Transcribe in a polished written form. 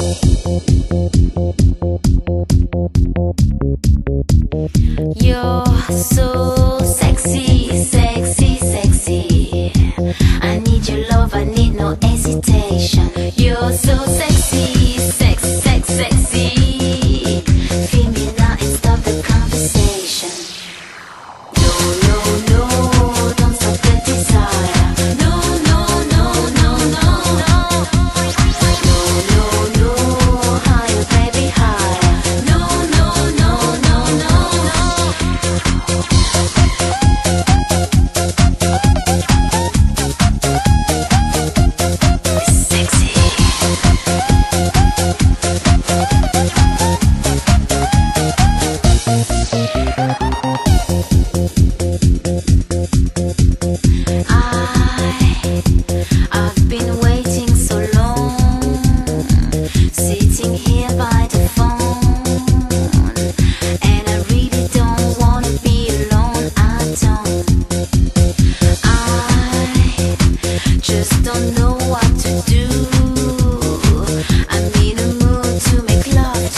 You're so sexy, sexy, sexy. I need your love, I need no hesitation. You're so sexy, sex, sex, sexy. Feel me now and stop the conversation. No, no, no, don't stop the desire. No, no, no, no, no, no. No, no, no, higher, baby, higher. No, no, no, no, no, no. Sexy. I've been waiting so long, sitting here by the phone, and I really don't wanna be alone. I just don't know what to do. I'm in a mood to make love